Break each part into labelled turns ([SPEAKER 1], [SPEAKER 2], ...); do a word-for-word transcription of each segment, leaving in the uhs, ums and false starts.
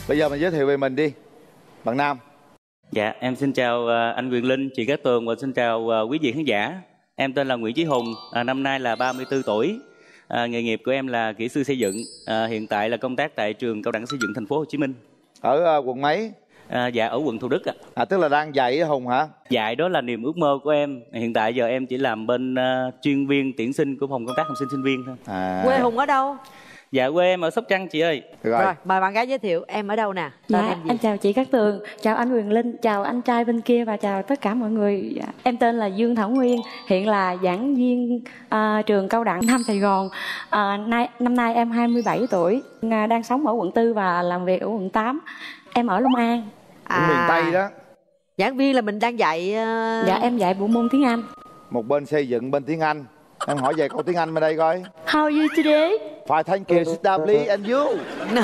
[SPEAKER 1] Bây giờ mình giới thiệu về mình đi, bạn nam.
[SPEAKER 2] Dạ, em xin chào anh Quyền Linh, chị Cát Tường và xin chào quý vị khán giả. Em tên là Nguyễn Chí Hùng, à, năm nay là ba mươi tư tuổi. À, nghề nghiệp của em là kỹ sư xây dựng. À, hiện tại là công tác tại trường Cao đẳng Xây dựng Thành phố Hồ Chí Minh.
[SPEAKER 1] Ở uh, quận mấy?
[SPEAKER 2] À, dạ ở quận Thủ Đức ạ.
[SPEAKER 1] À, tức là đang dạy ở Hùng hả?
[SPEAKER 2] Dạy đó là niềm ước mơ của em. Hiện tại giờ em chỉ làm bên uh, chuyên viên tuyển sinh của phòng công tác học sinh sinh viên thôi.
[SPEAKER 3] À. Quê Hùng ở đâu?
[SPEAKER 2] Dạ quê em ở Sóc Trăng chị ơi.
[SPEAKER 3] Rồi, rồi mời bạn gái giới thiệu em ở đâu nè.
[SPEAKER 4] Dạ, em, em chào chị Cát Tường, chào anh Quyền Linh, chào anh trai bên kia và chào tất cả mọi người. Em tên là Dương Thảo Nguyên, hiện là giảng viên uh, trường Cao đẳng Nam Sài Gòn. Uh, nay, năm nay em hai mươi bảy tuổi, uh, đang sống ở quận tư và làm việc ở quận tám. Em ở Long An.
[SPEAKER 1] À, miền Tây đó.
[SPEAKER 3] Giảng viên là mình đang dạy uh...
[SPEAKER 4] Dạ em dạy bộ môn tiếng Anh.
[SPEAKER 1] Một bên xây dựng, bên tiếng Anh. Em hỏi vài câu tiếng Anh bên đây coi.
[SPEAKER 4] How are you today?
[SPEAKER 1] Fine, thank you, sit down please, and you?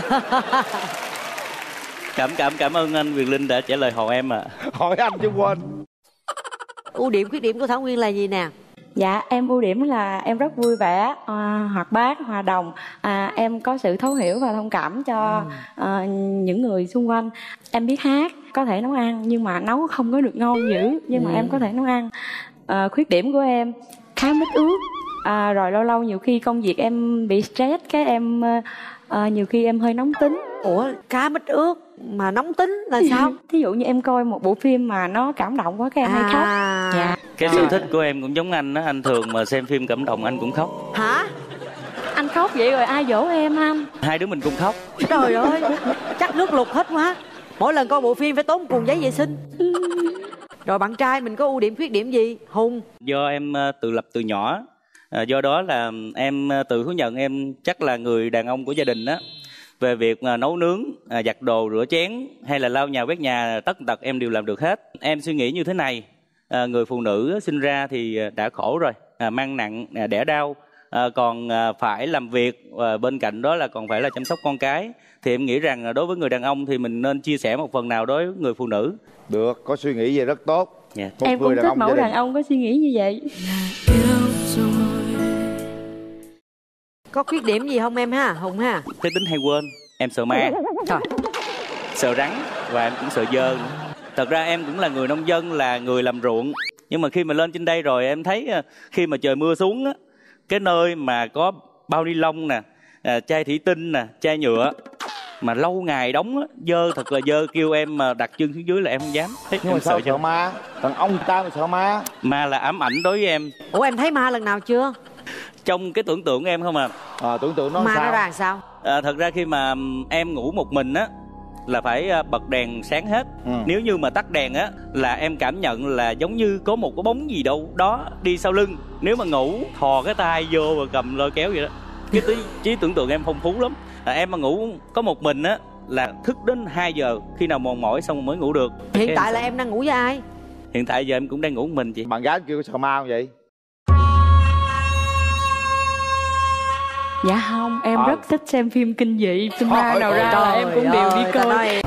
[SPEAKER 2] Cảm cảm cảm ơn anh Quyền Linh đã trả lời hỏi em ạ. À.
[SPEAKER 1] Hỏi anh chứ quên.
[SPEAKER 3] Ưu điểm, khuyết điểm của Thảo Nguyên là gì nè?
[SPEAKER 4] Dạ em ưu điểm là em rất vui vẻ, uh, hoạt bát, hòa đồng. uh, Em có sự thấu hiểu và thông cảm cho uh, những người xung quanh. Em biết hát, có thể nấu ăn nhưng mà nấu không có được ngon dữ. Nhưng mà ừ. em có thể nấu ăn. uh, Khuyết điểm của em khá mít ướt. À, rồi lâu lâu nhiều khi công việc em bị stress, cái em uh, nhiều khi em hơi nóng tính.
[SPEAKER 3] Ủa, cá mít ướt mà nóng tính là sao?
[SPEAKER 4] Thí dụ như em coi một bộ phim mà nó cảm động quá cái em à. hay khóc.
[SPEAKER 2] Dạ. Cái sở thích của em cũng giống anh đó, anh thường mà xem phim cảm động anh cũng khóc.
[SPEAKER 3] Hả?
[SPEAKER 4] Anh khóc vậy rồi ai dỗ em anh?
[SPEAKER 2] Hai đứa mình cùng khóc.
[SPEAKER 3] Trời ơi, chắc nước lụt hết quá. Mỗi lần coi bộ phim phải tốn cuộn giấy vệ sinh. Rồi bạn trai mình có ưu điểm khuyết điểm gì? Hùng.
[SPEAKER 2] Do em tự lập từ nhỏ. À, do đó là em tự thú nhận em chắc là người đàn ông của gia đình đó. Về việc mà nấu nướng, à, giặt đồ, rửa chén hay là lau nhà quét nhà, tất tật em đều làm được hết. Em suy nghĩ như thế này, à, người phụ nữ sinh ra thì đã khổ rồi, à, mang nặng, à, đẻ đau, à, còn à, phải làm việc, và bên cạnh đó là còn phải là chăm sóc con cái. Thì em nghĩ rằng đối với người đàn ông thì mình nên chia sẻ một phần nào đối với người phụ nữ.
[SPEAKER 1] Được, có suy nghĩ vậy rất tốt.
[SPEAKER 4] Yeah. Em cũng thích mẫu đàn ông có suy nghĩ như vậy.
[SPEAKER 3] Có khuyết điểm gì không em ha, Hùng ha?
[SPEAKER 2] Cái tính hay quên, em sợ ma.
[SPEAKER 3] Trời.
[SPEAKER 2] Sợ rắn và em cũng sợ dơ nữa. Thật ra em cũng là người nông dân, là người làm ruộng. Nhưng mà khi mà lên trên đây rồi em thấy khi mà trời mưa xuống á, cái nơi mà có bao ni lông nè, à, chai thủy tinh nè, chai nhựa mà lâu ngày đóng á, dơ thật là dơ, kêu em mà đặt chân xuống dưới là em không dám. Thế
[SPEAKER 1] nhưng mà sao sợ ma? Đàn ông ta mà sợ ma?
[SPEAKER 2] Ma là ám ảnh đối với em.
[SPEAKER 3] Ủa em thấy ma lần nào chưa?
[SPEAKER 2] Trong cái tưởng tượng em không à.
[SPEAKER 1] À, tưởng tượng nó
[SPEAKER 3] ma
[SPEAKER 1] sao?
[SPEAKER 3] nó ra làm sao?
[SPEAKER 2] À, thật ra khi mà em ngủ một mình á là phải bật đèn sáng hết. Ừ. Nếu như mà tắt đèn á là em cảm nhận là giống như có một cái bóng gì đâu đó đi sau lưng. Nếu mà ngủ thò cái tay vô và cầm lôi kéo vậy đó. Cái tí, trí tưởng tượng em phong phú lắm. À, em mà ngủ có một mình á là thức đến hai giờ, khi nào mòn mỏi xong mới ngủ được.
[SPEAKER 3] Hiện
[SPEAKER 2] cái
[SPEAKER 3] tại
[SPEAKER 2] em...
[SPEAKER 3] là em đang ngủ với ai?
[SPEAKER 2] Hiện tại giờ em cũng đang ngủ một mình chị.
[SPEAKER 1] Bạn gái kêu có sợ ma không vậy?
[SPEAKER 4] Dạ không, em à. rất thích xem phim kinh dị, phim ma nào ra là em cũng đều đi coi. Nói...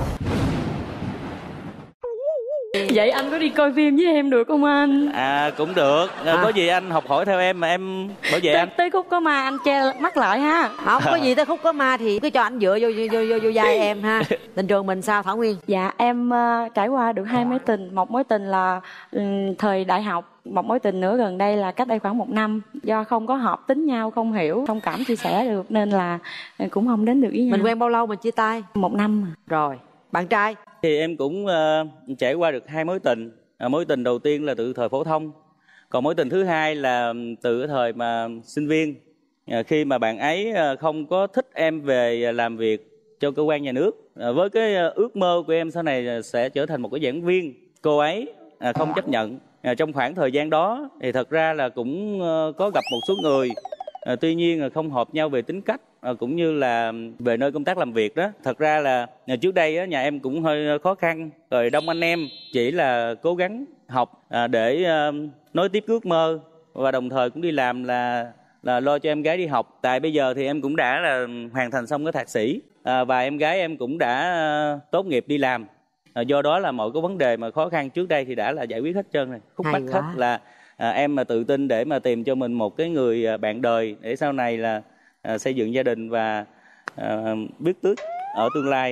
[SPEAKER 4] Vậy anh có đi coi phim với em được không anh?
[SPEAKER 2] À cũng được, à. Có gì anh học hỏi theo em mà em bảo vệ anh.
[SPEAKER 4] Tới khúc có ma anh che mắt lại ha.
[SPEAKER 3] Không có gì tới khúc có ma thì cứ cho anh dựa vô vô vô vô vai em ha. Tình trường mình sao Thảo Nguyên?
[SPEAKER 4] Dạ em uh, trải qua được hai mối tình. Một mối tình là um, thời đại học, một mối tình nữa gần đây là cách đây khoảng một năm. Do không có hợp tính nhau, không hiểu, không cảm chia sẻ được nên là cũng không đến được với nhau.
[SPEAKER 3] Mình quen bao lâu mà chia tay?
[SPEAKER 4] Một năm.
[SPEAKER 3] Rồi, bạn trai?
[SPEAKER 2] Thì em cũng uh, trải qua được hai mối tình. À, mối tình đầu tiên là từ thời phổ thông, còn mối tình thứ hai là từ cái thời mà sinh viên. À, khi mà bạn ấy không có thích em về làm việc cho cơ quan nhà nước, à, với cái ước mơ của em sau này sẽ trở thành một cái giảng viên, cô ấy à, không chấp nhận. À, trong khoảng thời gian đó thì thật ra là cũng uh, có gặp một số người, à, tuy nhiên là không hợp nhau về tính cách, à, cũng như là về nơi công tác làm việc đó. Thật ra là à, trước đây á, nhà em cũng hơi khó khăn, rồi đông anh em, chỉ là cố gắng học à, để à, nối tiếp ước mơ và đồng thời cũng đi làm là là lo cho em gái đi học. Tại bây giờ thì em cũng đã là hoàn thành xong cái thạc sĩ, à, và em gái em cũng đã à, tốt nghiệp đi làm. À, do đó là mọi cái vấn đề mà khó khăn trước đây thì đã là giải quyết hết trơn rồi. Khúc mắc hết là à, em mà tự tin để mà tìm cho mình một cái người à, bạn đời để sau này là à, xây dựng gia đình và à, biết tước ở tương lai.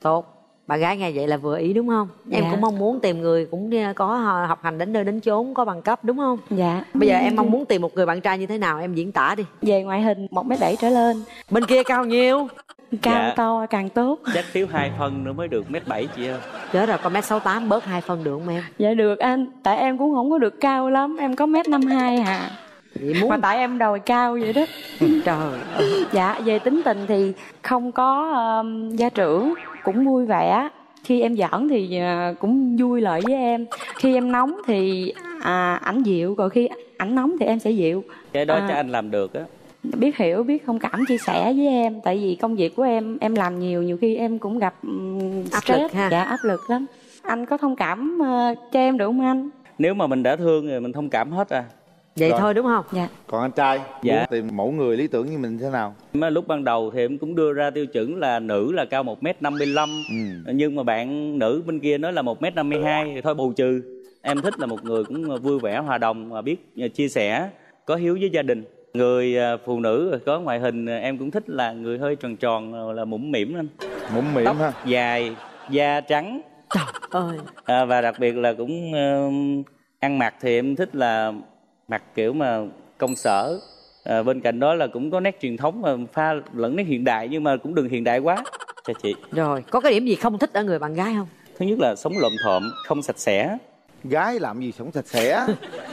[SPEAKER 3] Tốt. Bà gái nghe vậy là vừa ý đúng không? Em
[SPEAKER 4] Dạ.
[SPEAKER 3] cũng mong muốn tìm người cũng có học hành đến nơi đến chốn, có bằng cấp đúng không?
[SPEAKER 4] Dạ.
[SPEAKER 3] Bây giờ em mong muốn tìm một người bạn trai như thế nào? Em diễn tả đi.
[SPEAKER 4] Về ngoại hình một mét bảy trở lên.
[SPEAKER 3] Bên kia cao nhiêu?
[SPEAKER 4] Cao
[SPEAKER 2] Dạ.
[SPEAKER 4] to càng tốt.
[SPEAKER 2] Chắc thiếu hai phân nữa mới được mét bảy chị ơi.
[SPEAKER 3] Chết rồi, con mét sáu tám bớt hai phân được không em?
[SPEAKER 4] Dạ được anh. Tại em cũng không có được cao lắm. Em có mét năm hai à.
[SPEAKER 3] Vậy muốn
[SPEAKER 4] Mà tại em đòi cao vậy đó.
[SPEAKER 3] trời ơi.
[SPEAKER 4] Dạ, về tính tình thì không có um, gia trưởng, cũng vui vẻ. Khi em giỡn thì uh, cũng vui lại với em. Khi em nóng thì à, ảnh dịu, còn khi ảnh nóng thì em sẽ dịu.
[SPEAKER 2] Cái đó
[SPEAKER 4] À.
[SPEAKER 2] chắc anh làm được á.
[SPEAKER 4] Biết hiểu, biết thông cảm, chia sẻ với em. Tại vì công việc của em, em làm nhiều, nhiều khi em cũng gặp um,
[SPEAKER 3] Áp
[SPEAKER 4] stress.
[SPEAKER 3] lực ha.
[SPEAKER 4] Dạ, áp lực lắm. Anh có thông cảm uh, cho em được không anh?
[SPEAKER 2] Nếu mà mình đã thương rồi mình thông cảm hết à.
[SPEAKER 3] Vậy
[SPEAKER 1] Rồi.
[SPEAKER 3] thôi đúng không?
[SPEAKER 4] Dạ.
[SPEAKER 1] Còn anh trai,
[SPEAKER 2] Dạ.
[SPEAKER 1] muốn tìm mẫu người lý tưởng như mình thế nào?
[SPEAKER 2] Mà lúc ban đầu thì em cũng đưa ra tiêu chuẩn là nữ là cao một mét năm mươi lăm.
[SPEAKER 1] Ừ.
[SPEAKER 2] Nhưng mà bạn nữ bên kia nói là một mét năm mươi hai thì thôi bù trừ. Em thích là một người cũng vui vẻ, hòa đồng và biết chia sẻ, có hiếu với gia đình. Người phụ nữ có ngoại hình em cũng thích là người hơi tròn tròn, là mũm mĩm anh.
[SPEAKER 1] Mũm mĩm
[SPEAKER 2] Tóc
[SPEAKER 1] ha.
[SPEAKER 2] dài, da trắng.
[SPEAKER 3] Trời ơi.
[SPEAKER 2] À, và đặc biệt là cũng uh, ăn mặc thì em thích là mặc kiểu mà công sở. À, bên cạnh đó là cũng có nét truyền thống mà pha lẫn nét hiện đại, nhưng mà cũng đừng hiện đại quá cho chị.
[SPEAKER 3] Rồi, có cái điểm gì không thích ở người bạn gái không?
[SPEAKER 2] Thứ nhất là sống lộm thộm, không sạch sẽ.
[SPEAKER 1] Gái làm gì sống sạch sẽ.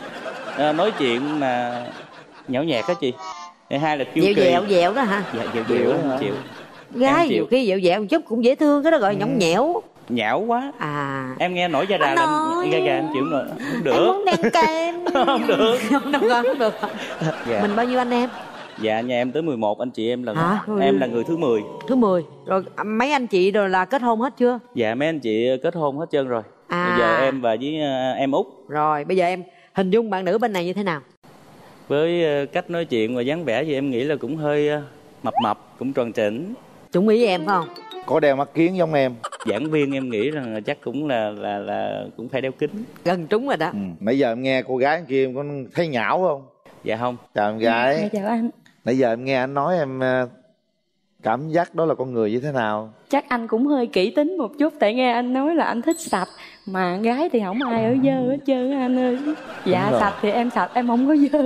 [SPEAKER 2] À, nói chuyện mà nhão nhẹt á chị. Thứ hai là kiêu
[SPEAKER 3] Dẹo
[SPEAKER 2] kỳ.
[SPEAKER 3] dẹo dẹo đó hả?
[SPEAKER 2] Dạ dẹo dẹo không chịu.
[SPEAKER 3] Gái
[SPEAKER 2] chịu.
[SPEAKER 3] nhiều khi dẹo dẹo một chút cũng dễ thương, cái đó gọi là nhõng nhẽo.
[SPEAKER 2] Nhão quá.
[SPEAKER 3] À.
[SPEAKER 2] Em nghe nổi da đà
[SPEAKER 3] Anh
[SPEAKER 2] là
[SPEAKER 3] nói.
[SPEAKER 2] em, gà gà em chịu rồi. Không
[SPEAKER 3] Em
[SPEAKER 2] được.
[SPEAKER 3] muốn đen kem.
[SPEAKER 2] Không được.
[SPEAKER 3] Không được, không được.
[SPEAKER 2] Dạ.
[SPEAKER 3] Mình bao nhiêu anh em?
[SPEAKER 2] Dạ nhà em tới mười một, anh chị em là
[SPEAKER 3] Hả?
[SPEAKER 2] em là người thứ mười.
[SPEAKER 3] Thứ mười. Rồi mấy anh chị rồi là kết hôn hết chưa?
[SPEAKER 2] Dạ mấy anh chị kết hôn hết trơn rồi.
[SPEAKER 3] À.
[SPEAKER 2] Bây giờ em và với uh, em út.
[SPEAKER 3] Rồi bây giờ em hình dung bạn nữ bên này như thế nào?
[SPEAKER 2] Với uh, cách nói chuyện và dáng vẻ thì em nghĩ là cũng hơi uh, mập mập, cũng tròn trĩnh.
[SPEAKER 3] Trúng ý em phải không?
[SPEAKER 1] Có đeo mắt kiến giống em.
[SPEAKER 2] Giảng viên em nghĩ rằng là chắc cũng là là là cũng phải đeo kính.
[SPEAKER 3] Gần trúng rồi đó.
[SPEAKER 1] Ừ. Nãy giờ em nghe cô gái kia em có thấy nhão không?
[SPEAKER 2] Dạ không.
[SPEAKER 1] Chào em gái.
[SPEAKER 4] Dạ, chào anh.
[SPEAKER 1] Nãy giờ em nghe anh nói em uh, cảm giác đó là con người như thế nào?
[SPEAKER 4] Chắc anh cũng hơi kỹ tính một chút. Tại nghe anh nói là anh thích sạch. Mà gái thì không ai ở dơ hết trơn á anh ơi. Dạ
[SPEAKER 1] rồi.
[SPEAKER 4] sạch thì em sạch, em không có dơ.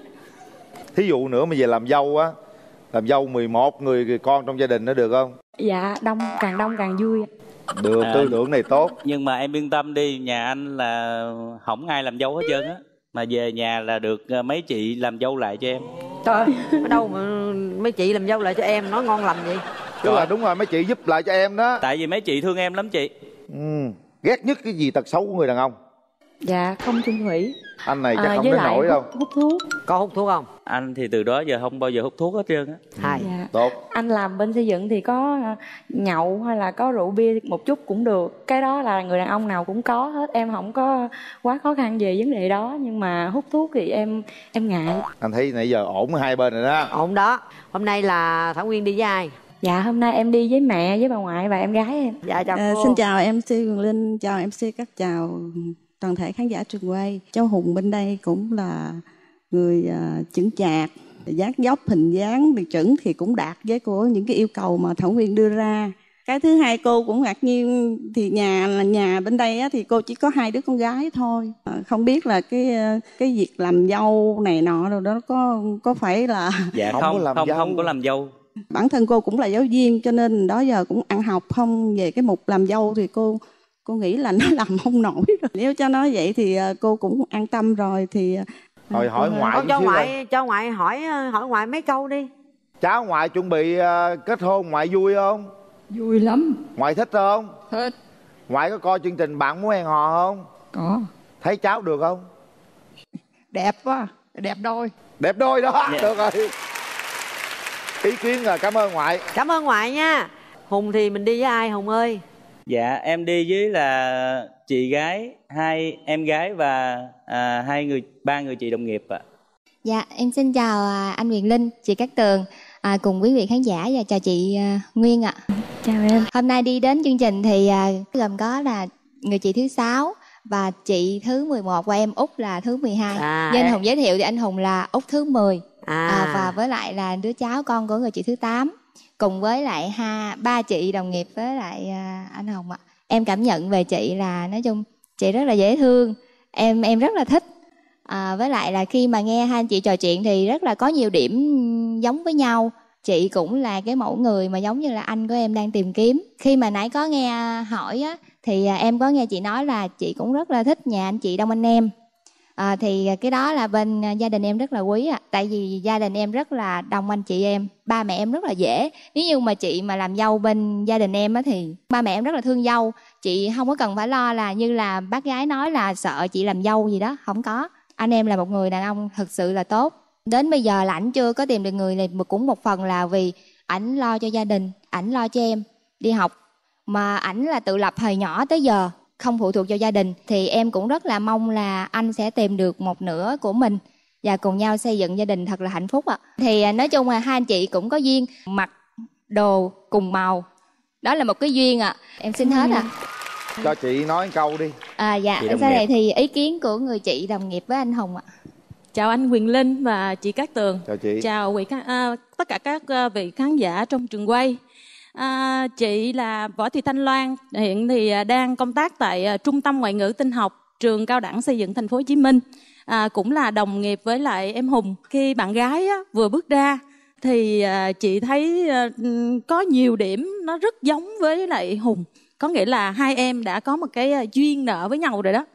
[SPEAKER 1] Thí dụ nữa mà về làm dâu á, làm dâu mười một người con trong gia đình nó được không?
[SPEAKER 4] Dạ đông, càng đông càng vui.
[SPEAKER 1] Được,
[SPEAKER 2] À.
[SPEAKER 1] tư tưởng này tốt.
[SPEAKER 2] Nhưng mà em yên tâm đi, nhà anh là không ai làm dâu hết trơn á. Mà về nhà là được uh, mấy chị làm dâu lại cho em.
[SPEAKER 3] Trời ơi, ở đâu mà mấy chị làm dâu lại cho em nói ngon lành vậy?
[SPEAKER 1] Tức là đúng rồi, mấy chị giúp lại cho em đó.
[SPEAKER 2] Tại vì mấy chị thương em lắm chị.
[SPEAKER 1] Ừ. Ghét nhất cái gì tật xấu của người đàn ông?
[SPEAKER 4] Dạ không chung thủy.
[SPEAKER 1] Anh này chắc
[SPEAKER 4] À,
[SPEAKER 1] không
[SPEAKER 4] với
[SPEAKER 1] đến
[SPEAKER 4] lại
[SPEAKER 1] nổi đâu.
[SPEAKER 4] hút, hút thuốc.
[SPEAKER 3] Có hút thuốc không?
[SPEAKER 2] Anh thì từ đó giờ không bao giờ hút thuốc hết trơn á.
[SPEAKER 3] Hai.
[SPEAKER 4] Dạ.
[SPEAKER 1] Tốt.
[SPEAKER 4] Anh làm bên xây dựng thì có à, nhậu hay là có rượu bia một chút cũng được. Cái đó là người đàn ông nào cũng có hết. Em không có quá khó khăn về vấn đề đó. Nhưng mà hút thuốc thì em em ngại.
[SPEAKER 1] Anh thấy nãy giờ ổn hai bên rồi đó.
[SPEAKER 3] Ổn đó. Hôm nay là Thảo Nguyên đi với ai?
[SPEAKER 4] Dạ hôm nay em đi với mẹ, với bà ngoại và em gái em.
[SPEAKER 3] Dạ chào
[SPEAKER 5] À,
[SPEAKER 3] cô.
[SPEAKER 5] xin chào em xê Quyền Linh, chào em xê, các chào toàn thể khán giả trường quay. Cháu Hùng bên đây cũng là người à, chững chạc, dáng dốc hình dáng được chuẩn thì cũng đạt với của những cái yêu cầu mà Thảo Nguyên đưa ra. Cái thứ hai cô cũng ngạc nhiên thì nhà là nhà bên đây á, thì cô chỉ có hai đứa con gái thôi. À, không biết là cái cái việc làm dâu này nọ rồi đó có có phải là
[SPEAKER 2] Dạ
[SPEAKER 1] Không
[SPEAKER 2] không,
[SPEAKER 1] có
[SPEAKER 2] không,
[SPEAKER 1] làm
[SPEAKER 2] không,
[SPEAKER 1] dâu.
[SPEAKER 2] có làm dâu.
[SPEAKER 5] bản thân cô cũng là giáo viên cho nên đó giờ cũng ăn học không về cái mục làm dâu thì cô cô nghĩ là nó làm không nổi rồi. Nếu cho nó vậy thì cô cũng an tâm rồi thì
[SPEAKER 1] Thôi hỏi ngoại
[SPEAKER 3] Con
[SPEAKER 1] chút
[SPEAKER 3] cho
[SPEAKER 1] xíu
[SPEAKER 3] ngoại
[SPEAKER 1] coi.
[SPEAKER 3] cho ngoại hỏi hỏi ngoại mấy câu đi.
[SPEAKER 1] Cháu ngoại chuẩn bị uh, kết hôn, ngoại vui không?
[SPEAKER 6] Vui lắm.
[SPEAKER 1] Ngoại thích không?
[SPEAKER 6] Thích.
[SPEAKER 1] Ngoại có coi chương trình Bạn Muốn Hẹn Hò không?
[SPEAKER 6] Có.
[SPEAKER 1] Thấy cháu được không?
[SPEAKER 6] Đẹp quá. Đẹp đôi.
[SPEAKER 1] Đẹp đôi đó.
[SPEAKER 2] Dạ.
[SPEAKER 1] Được rồi. Ý kiến là cảm ơn ngoại.
[SPEAKER 3] Cảm ơn ngoại nha. Hùng thì mình đi với ai Hùng ơi?
[SPEAKER 2] Dạ em đi với là chị gái, hai em gái và à, hai người, ba người chị đồng nghiệp ạ.
[SPEAKER 7] Dạ, em xin chào à, anh Quyền Linh, chị Cát Tường, à, cùng quý vị khán giả và chào chị à, Nguyên ạ.
[SPEAKER 4] Chào em.
[SPEAKER 7] Hôm nay đi đến chương trình thì à, gồm có là người chị thứ sáu và chị thứ mười một và em Út là thứ mười hai.
[SPEAKER 3] À,
[SPEAKER 7] Như anh
[SPEAKER 3] em-
[SPEAKER 7] Hùng giới thiệu thì anh Hùng là Út thứ mười.
[SPEAKER 3] À,
[SPEAKER 7] À, và với lại là đứa cháu con của người chị thứ tám. cùng với lại ha ba chị đồng nghiệp với lại à, anh Hùng ạ. Em cảm nhận về chị là nói chung chị rất là dễ thương, em em rất là thích. À, với lại là khi mà nghe hai anh chị trò chuyện thì rất là có nhiều điểm giống với nhau. Chị cũng là cái mẫu người mà giống như là anh của em đang tìm kiếm. Khi mà nãy có nghe hỏi á, thì em có nghe chị nói là chị cũng rất là thích nhà anh chị đông anh em. À, thì cái đó là bên gia đình em rất là quý ạ. À. Tại vì gia đình em rất là đông anh chị em, ba mẹ em rất là dễ. Nếu như mà chị mà làm dâu bên gia đình em á thì ba mẹ em rất là thương dâu. Chị không có cần phải lo là như là bác gái nói là sợ chị làm dâu gì đó, không có. Anh em là một người đàn ông thực sự là tốt. Đến bây giờ là ảnh chưa có tìm được người này, cũng một phần là vì ảnh lo cho gia đình, ảnh lo cho em đi học. Mà ảnh là tự lập hồi nhỏ tới giờ, không phụ thuộc vào gia đình. Thì em cũng rất là mong là anh sẽ tìm được một nửa của mình và cùng nhau xây dựng gia đình thật là hạnh phúc ạ. Thì nói chung là hai anh chị cũng có duyên, mặc đồ cùng màu. Đó là một cái duyên ạ. Em xin hết ạ.
[SPEAKER 1] Cho chị nói câu đi.
[SPEAKER 7] À dạ, sau này thì ý kiến của người chị đồng nghiệp với anh Hùng ạ.
[SPEAKER 8] Chào anh Quyền Linh và chị Cát Tường.
[SPEAKER 1] Chào chị.
[SPEAKER 8] Chào quý khán, à, tất cả các à, vị khán giả trong trường quay. À, chị là Võ Thị Thanh Loan, hiện thì đang công tác tại à, Trung tâm Ngoại ngữ Tin học, Trường Cao đẳng Xây dựng Thành phố Hồ Chí Minh. À, cũng là đồng nghiệp với lại em Hùng. Khi bạn gái á, vừa bước ra thì à, chị thấy à, có nhiều điểm nó rất giống với lại Hùng. Có nghĩa là hai em đã có một cái à, duyên nợ với nhau rồi đó.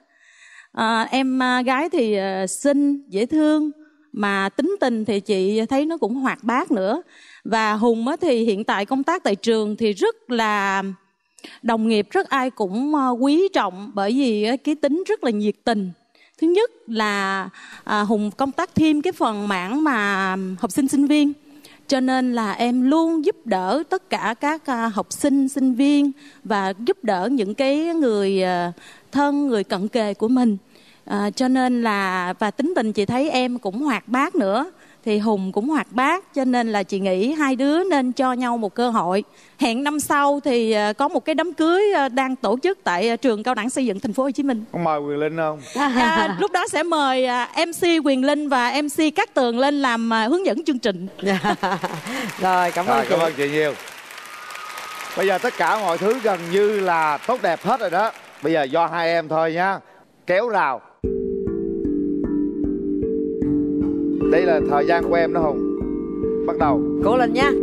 [SPEAKER 8] À, em à, gái thì à, xinh, dễ thương, mà tính tình thì chị thấy nó cũng hoạt bát nữa. Và Hùng á, thì hiện tại công tác tại trường thì rất là đồng nghiệp, rất ai cũng à, quý trọng, bởi vì à, cái tính rất là nhiệt tình. Thứ nhất là à, Hùng công tác thêm cái phần mảng mà học sinh sinh viên, cho nên là em luôn giúp đỡ tất cả các à, học sinh, sinh viên và giúp đỡ những cái người à, thân, người cận kề của mình. À, cho nên là, và tính tình chị thấy em cũng hoạt bát nữa, thì Hùng cũng hoạt bát, cho nên là chị nghĩ hai đứa nên cho nhau một cơ hội. Hẹn năm sau thì à, có một cái đám cưới à, đang tổ chức tại à, Trường Cao đẳng Xây dựng Thành phố Hồ Chí Minh.
[SPEAKER 1] Có mời Quyền Linh không?
[SPEAKER 8] À, lúc đó sẽ mời à, em xê Quyền Linh và em xê Cát Tường lên làm à, hướng dẫn chương trình.
[SPEAKER 3] Rồi, cảm ơn
[SPEAKER 1] Rồi,
[SPEAKER 3] chị.
[SPEAKER 1] cảm ơn chị nhiều. Bây giờ tất cả mọi thứ gần như là tốt đẹp hết rồi đó. Bây giờ do hai em thôi nhá. Kéo rào. Đây là thời gian của em đó Hùng. Bắt đầu.
[SPEAKER 3] Cố lên nha.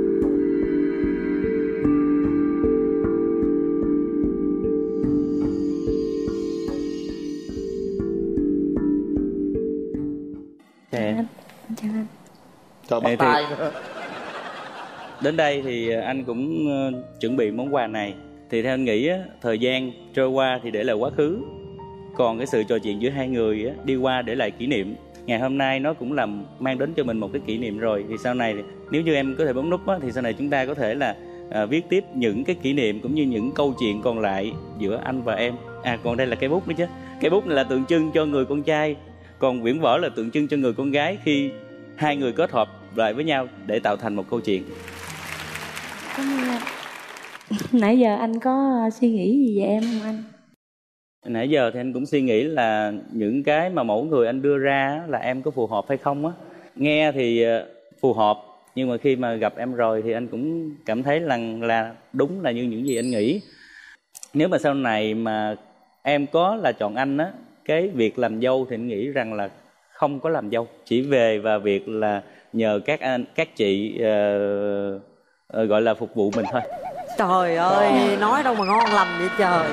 [SPEAKER 2] Chào em.
[SPEAKER 4] Chào anh.
[SPEAKER 1] Cho bắt
[SPEAKER 2] Thì-
[SPEAKER 1] tay nữa.
[SPEAKER 2] Đến đây thì anh cũng ờ, chuẩn bị món quà này. Thì theo anh nghĩ á, thời gian trôi qua thì để lại quá khứ, còn cái sự trò chuyện giữa hai người á, đi qua để lại kỷ niệm. Ngày hôm nay nó cũng làm mang đến cho mình một cái kỷ niệm rồi. Thì sau này nếu như em có thể bấm nút á, thì sau này chúng ta có thể là à, viết tiếp những cái kỷ niệm cũng như những câu chuyện còn lại giữa anh và em. À còn đây là cây bút nữa chứ. Cây bút này là tượng trưng cho người con trai, còn quyển vở là tượng trưng cho người con gái, khi hai người kết hợp lại với nhau để tạo thành một câu chuyện.
[SPEAKER 4] Cảm ơn anh. Nãy giờ anh có suy nghĩ gì về em không anh?
[SPEAKER 2] Nãy giờ thì anh cũng suy nghĩ là những cái mà mẫu người anh đưa ra là em có phù hợp hay không á. Nghe thì phù hợp, nhưng mà khi mà gặp em rồi thì anh cũng cảm thấy là, là đúng là như những gì anh nghĩ. Nếu mà sau này mà em có là chọn anh á, cái việc làm dâu thì anh nghĩ rằng là không có làm dâu. Chỉ về và việc là nhờ các anh, các chị uh, uh, gọi là phục vụ mình thôi.
[SPEAKER 3] Trời ơi, nói đâu mà ngon lành vậy trời.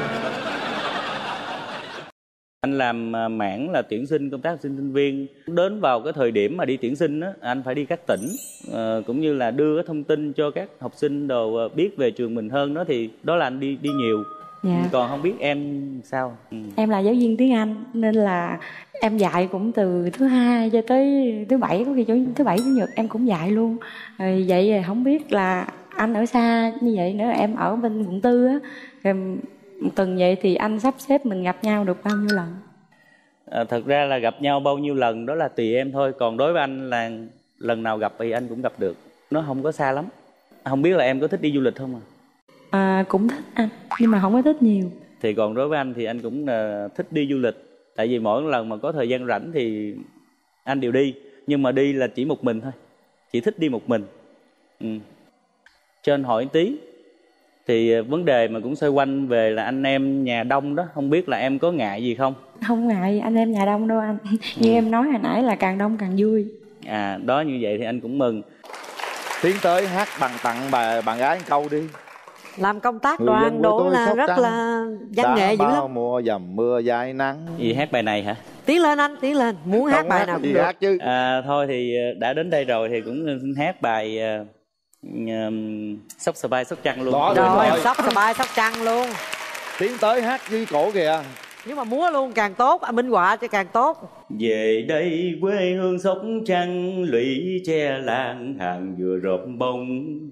[SPEAKER 2] Anh làm mảng là tuyển sinh, công tác học sinh sinh viên. Đến vào cái thời điểm mà đi tuyển sinh á, anh phải đi các tỉnh, uh, cũng như là đưa cái thông tin cho các học sinh đồ biết về trường mình hơn đó, thì đó là anh đi đi nhiều.
[SPEAKER 4] Dạ.
[SPEAKER 2] Còn không biết em sao? Ừ.
[SPEAKER 4] Em là giáo viên tiếng Anh nên là em dạy cũng từ thứ hai cho tới thứ bảy, có khi chủ thứ bảy chủ nhật em cũng dạy luôn. Rồi vậy rồi không biết là anh ở xa như vậy nữa, em ở bên quận tư á, rồi một tuần vậy thì anh sắp xếp mình gặp nhau được bao nhiêu lần?
[SPEAKER 2] À, thật ra là gặp nhau bao nhiêu lần đó là tùy em thôi. Còn đối với anh là lần nào gặp thì anh cũng gặp được. Nó không có xa lắm. Không biết là em có thích đi du lịch không à?
[SPEAKER 4] À, cũng thích anh, nhưng mà không có thích nhiều.
[SPEAKER 2] Thì còn đối với anh thì anh cũng uh, thích đi du lịch. Tại vì mỗi lần mà có thời gian rảnh thì anh đều đi. Nhưng mà đi là chỉ một mình thôi. Chỉ thích đi một mình. Ừ. cho anh hỏi tí. Thì vấn đề mà cũng xoay quanh về là anh em nhà đông đó, không biết là em có ngại gì không?
[SPEAKER 4] Không ngại anh em nhà đông đâu anh. Như ừ. em nói hồi nãy là càng đông càng vui.
[SPEAKER 2] À, đó, như vậy thì anh cũng mừng.
[SPEAKER 1] Tiến tới hát bằng tặng bà bạn gái một câu đi.
[SPEAKER 3] Làm công tác đoàn độ là rất trăng, là văn nghệ dữ lắm.
[SPEAKER 1] Mùa dầm mưa dài nắng.
[SPEAKER 2] Gì hát bài này hả?
[SPEAKER 3] Tiến lên anh, tiến lên. Muốn hát
[SPEAKER 1] Không
[SPEAKER 3] bài
[SPEAKER 1] hát
[SPEAKER 3] nào
[SPEAKER 1] cũng được. Hát chứ.
[SPEAKER 2] À, thôi thì đã đến đây rồi thì cũng xin hát bài uh, um, Sóc Sờ Bay Sóc Trăng luôn.
[SPEAKER 1] Đó,
[SPEAKER 3] rồi, rồi. Sóc Sờ Bay Sóc Trăng luôn.
[SPEAKER 1] Tiến tới hát dưới cổ kìa.
[SPEAKER 3] Nhưng mà múa luôn càng tốt, à, minh họa cho càng tốt.
[SPEAKER 2] Về đây quê hương Sóc Trăng, lũy tre lan hàng vừa rộp bông.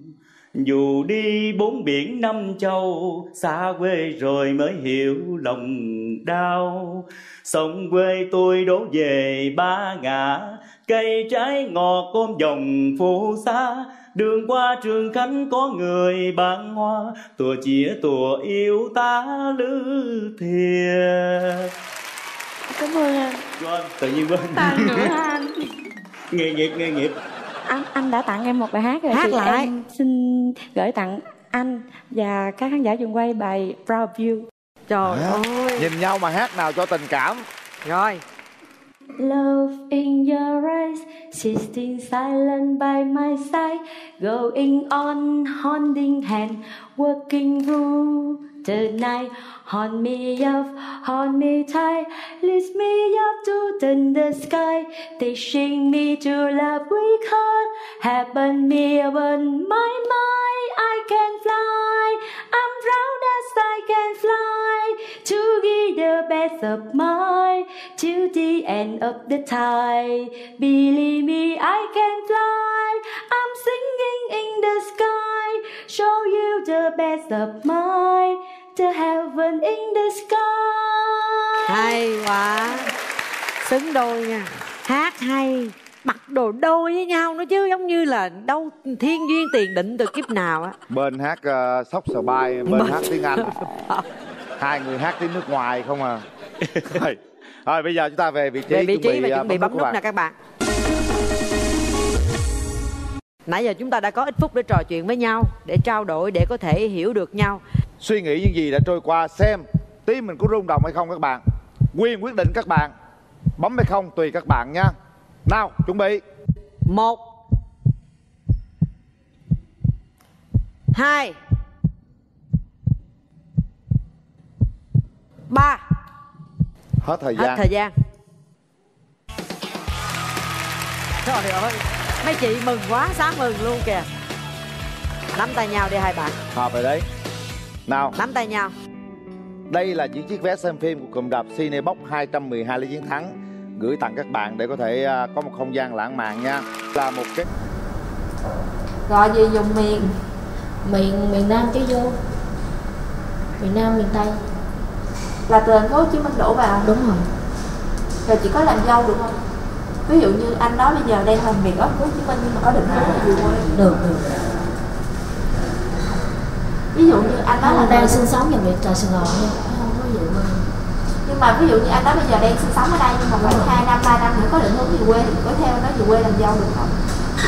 [SPEAKER 2] Dù đi bốn biển năm châu, xa quê rồi mới hiểu lòng đau. Sông quê tôi đổ về Ba Ngã, cây trái ngọt ôm dòng phù sa. Đường qua Trường Khánh có người bán hoa, tùa chĩa tùa yêu ta lữ thiệt.
[SPEAKER 4] Cảm ơn anh.
[SPEAKER 2] Rồi, tự nhiên quên.
[SPEAKER 4] Tặng nữa anh.
[SPEAKER 2] Nghề nghiệp, nghề nghiệp.
[SPEAKER 4] Anh anh đã tặng em một bài hát rồi.
[SPEAKER 3] Hát
[SPEAKER 4] thì
[SPEAKER 3] lại.
[SPEAKER 4] Em xin gửi tặng anh và các khán giả trường quay bài Proud of You.
[SPEAKER 3] Trời à, ơi.
[SPEAKER 1] Nhìn nhau mà hát nào cho tình cảm.
[SPEAKER 3] Rồi.
[SPEAKER 4] Love in your eyes, sitting silent by my side, going on, holding hand, working through the night. Hold me up, hold me tight, lift me up to the sky, teaching me to love we can't happen me upon my mind. I can fly, I'm proud as I can fly, to give the best of mine till the end of the time. Believe me, I can fly, I'm singing in the sky, show you the best of mine, the heaven in the sky.
[SPEAKER 3] Hay quá. Xứng đôi nha. Hát hay, mặc đồ đôi với nhau nữa chứ, giống như là đâu thiên duyên tiền định từ kiếp nào á.
[SPEAKER 1] Bên hát uh, Sóc Sờ Bay, bên, bên hát tiếng Anh. Hai người hát tiếng nước ngoài không à. Rồi, rồi bây giờ chúng ta về vị trí.
[SPEAKER 3] Về vị trí và
[SPEAKER 1] uh,
[SPEAKER 3] chuẩn bị bấm nút nè các bạn. Nãy giờ chúng ta đã có ít phút để trò chuyện với nhau, để trao đổi, để có thể hiểu được nhau.
[SPEAKER 1] Suy nghĩ những gì đã trôi qua, xem tim mình có rung động hay không các bạn. Quyền quyết định các bạn. Bấm hay không tùy các bạn nha. Nào, chuẩn bị.
[SPEAKER 3] Một, hai, ba.
[SPEAKER 1] Hết thời gian.
[SPEAKER 3] Hết thời gian. Trời ơi, mấy chị mừng quá, sáng mừng luôn kìa. Nắm tay nhau đi hai bạn.
[SPEAKER 1] Hợp rồi đấy. Nào,
[SPEAKER 3] nắm tay nhau.
[SPEAKER 1] Đây là những chiếc vé xem phim của cụm rạp Cinebox hai trăm mười hai Lý Chiến Thắng, gửi tặng các bạn để có thể có một không gian lãng mạn nha. Là một cái
[SPEAKER 9] gọi gì dùng miền miền miền Nam chứ vô miền Nam miền Tây là từ thành phố Hồ Chí Minh đổ vào. Đúng rồi. Rồi chị có làm dâu được không? Ví dụ như anh nói bây giờ đang làm việc ở thành phố Hồ Chí Minh nhưng mà có định hướng là về quê. Được được. Ví dụ như anh nói là đang sinh sống và việc tại Sài Gòn nha, không có về quê. Nhưng mà ví dụ như anh nói bây giờ đang sinh sống ở đây nhưng mà khoảng hai năm ba năm nữa có định hướng về quê thì có theo nó về quê làm dâu được không?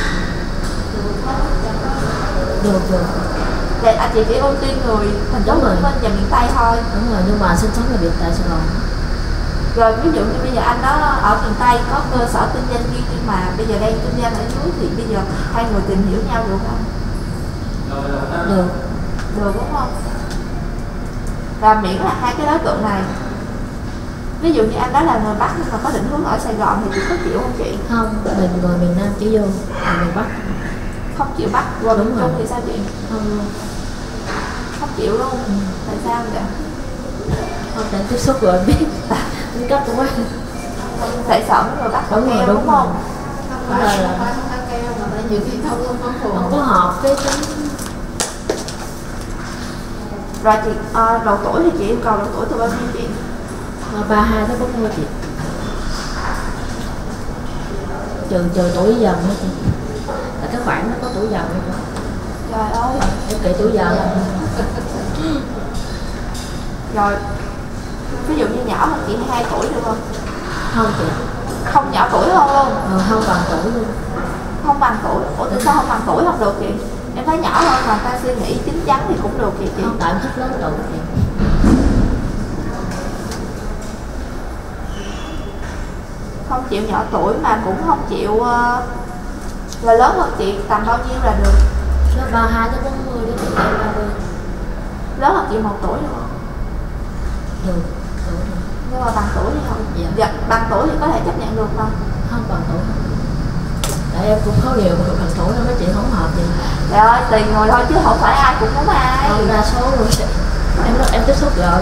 [SPEAKER 9] Được được. Để anh chị chỉ ưu tiên người thành phố Hồ Chí Minh và miền Tây thôi. Đúng rồi, nhưng mà sinh sống là việc tại Sài Gòn. Rồi ví dụ như bây giờ anh đó ở miền Tây có cơ sở kinh doanh riêng nhưng mà bây giờ đang kinh doanh ở dưới thì bây giờ hai người tìm hiểu nhau được không? Được. Được đúng không? Và miễn là hai cái đối tượng này. Ví dụ như anh đó là người Bắc nhưng mà có định hướng ở Sài Gòn thì chị có chịu không chị? Không, mình người miền Nam chỉ vô, là người Bắc. Không chịu Bắc, rồi đúng rồi thì sao chị? Không Không chịu luôn. Ừ. Tại sao vậy? Không, đã tiếp xúc rồi biết. Tính cách của anh. Tại sợ người Bắc đúng, rồi, đúng, đúng không? Không là là nhiều khi không không phù không có hợp với tính. Rồi chị à, độ tuổi thì chị yêu cầu độ tuổi từ bao nhiêu chị? ba mươi hai tới bốn mươi chị. Trừ trừ tuổi dần hả chị? Là cái khoảng nó có tuổi dần hay không? Trời ơi, em kể tuổi dần. Rồi ví dụ như nhỏ hơn chị hai tuổi được không? Không chị. Không nhỏ tuổi hơn luôn? Ừ, không bằng tuổi luôn. Không bằng tuổi. Ủa tại sao không bằng tuổi không được chị? Em thấy nhỏ hơn mà ta suy nghĩ chín chắn thì cũng được vậy chị.
[SPEAKER 10] Không, tại em thích lớn tuổi chị.
[SPEAKER 9] Không chịu nhỏ tuổi mà cũng không chịu uh, là lớn hơn chị tầm bao nhiêu là được.
[SPEAKER 10] ba mươi hai tới bốn mươi đến chị em ba mươi.
[SPEAKER 9] Lớn hơn chị một tuổi được không?
[SPEAKER 10] Được, được, được.
[SPEAKER 9] Nhưng mà bằng tuổi thì không?
[SPEAKER 10] Dạ.
[SPEAKER 9] Dạ, bằng tuổi thì có thể chấp nhận được không?
[SPEAKER 10] Không bằng tuổi không. Tại em cũng khó điều mà bằng tuổi đó mấy chị không hợp gì.
[SPEAKER 9] Trời ơi, tùy người thôi chứ không phải ai cũng muốn ai.
[SPEAKER 10] Không, đa số luôn chị. Em em tiếp xúc rồi.